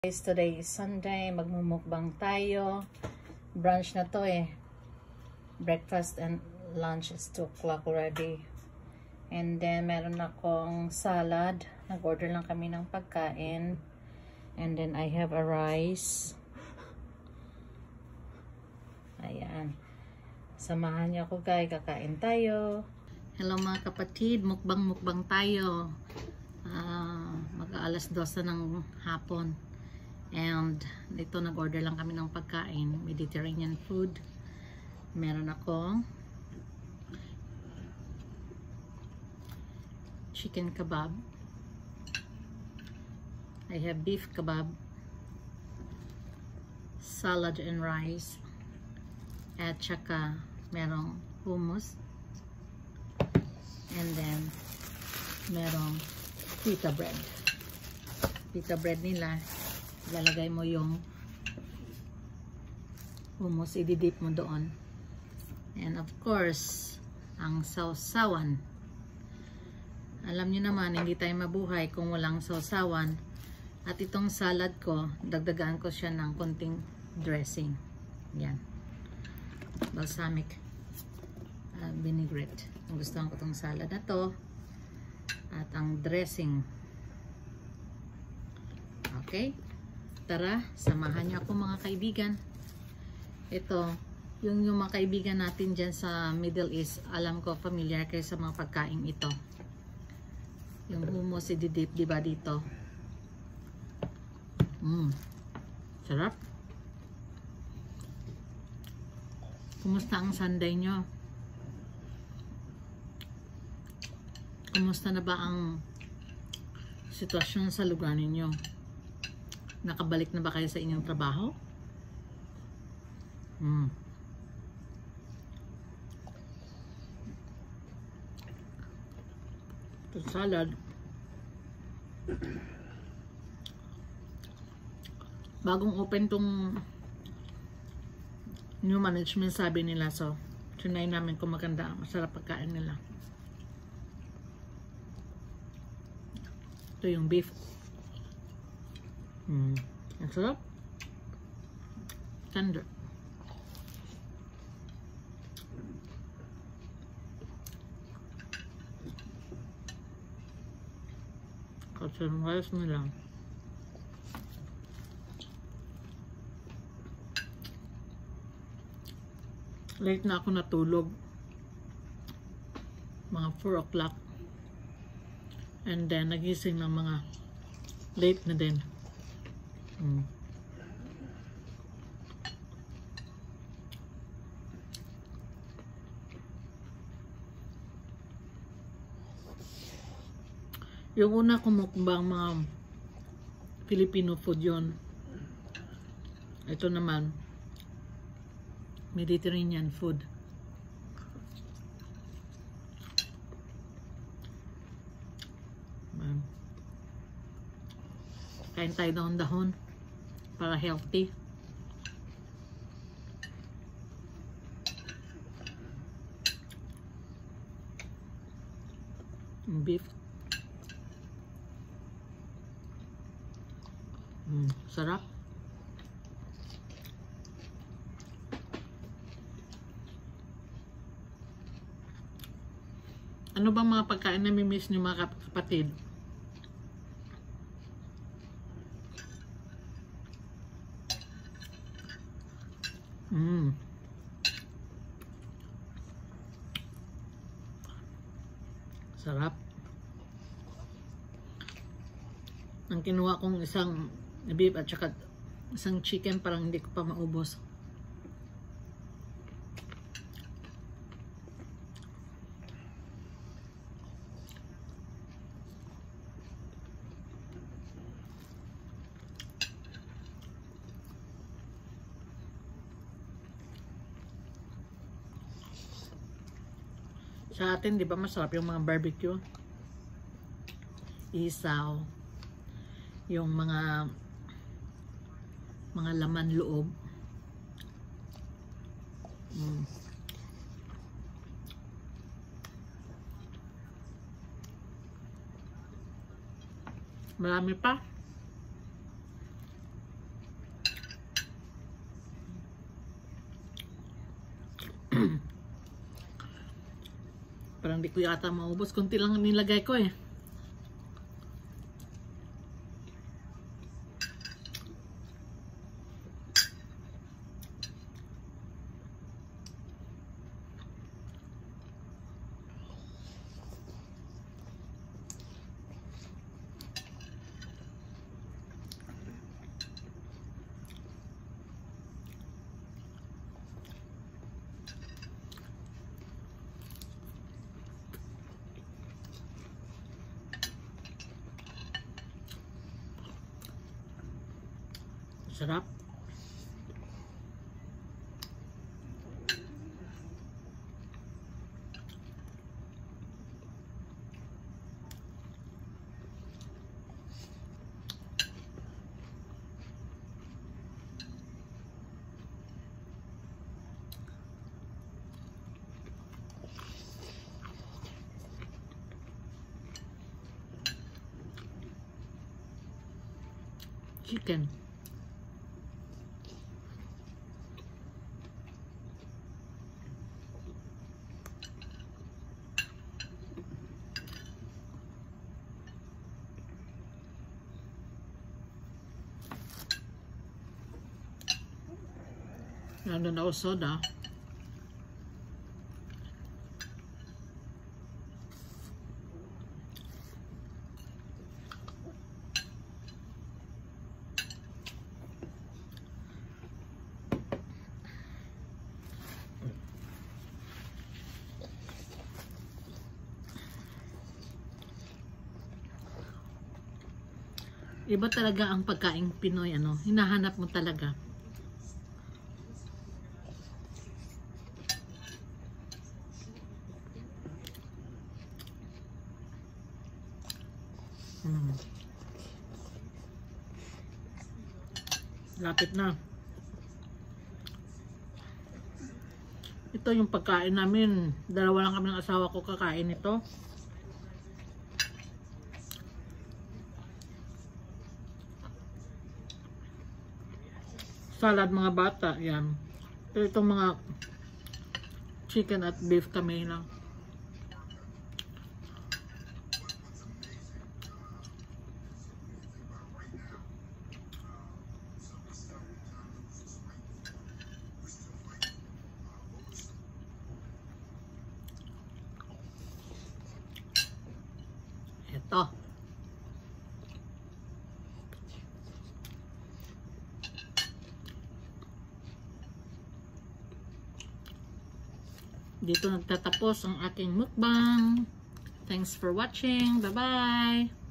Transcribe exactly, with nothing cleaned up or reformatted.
Today is Sunday, magmumukbang tayo. Brunch na to eh. Breakfast and lunch is two o'clock already. And then meron akong salad. Nag-order lang kami ng pagkain. And then I have a rice. Ayan. Samahan niyo ako guys, kakain tayo. Hello mga kapatid, mukbang-mukbang tayo. Uh, mag-aalas dos ng hapon. And dito nag-order lang kami ng pagkain, Mediterranean food. Meron akong chicken kebab. I have beef kebab, salad and rice, at saka merong hummus, and then merong pita bread. Pita bread nila, lalagay mo yung hummus, ididip mo doon. And of course, ang sausawan. Alam niyo naman, hindi tayo mabuhay kung walang sausawan. At itong salad ko, dagdagaan ko siya ng konting dressing. Yan. Balsamic uh, vinaigrette. Gustuhan ko itong salad na to. At ang dressing. Okay? Tara, samahan niyo ako mga kaibigan. Ito, yung, yung mga kaibigan natin dyan sa Middle East, alam ko familiar kayo sa mga pagkain ito. Yung hummus, ididip, diba dito? Mmm, sarap. Kumusta ang Sunday nyo? Kumusta na ba ang sitwasyon sa lugar ninyo? Nakabalik na ba kayo sa inyong trabaho? Hmm. Ito salad. Bagong open tong new management, sabi nila. So, tunay namin kung maganda, masarap pagkain nila. Ito yung beef. Hmm. Ang sarap. Tender. Kasi yung rice nila. Late na ako natulog. Mga four o'clock. And then, nagising ng mga late na din. Hmm. Yung una kong mukbang mga Filipino food yon. Ito naman Mediterranean food. Um, kain tayo dahon-dahon para healthy. Beef. Mm, sarap. Ano bang mga pagkain na mimiss niyo mga kapatid? Mm. Sarap. Ang kinuha kong isang beef at saka isang chicken, parang hindi ko pa maubos. Sa atin, di ba masarap yung mga barbecue? Isaw. Yung mga mga laman loob. Mm. Marami pa. Parang di ko yata maubos. Kunti lang nilagay ko eh. Sarap. Chicken. Nandun ako soda. Iba talaga ang pagkaing Pinoy, ano, hinahanap mo talaga. Hmm. Lapit na. Ito yung pagkain namin. Dalawa lang kami ng asawa ko kakain ito. Salad mga bata, yan. Pero itong mga chicken at beef kami lang. Ito. Dito nagtatapos ang aking mukbang. Thanks for watching. Bye-bye!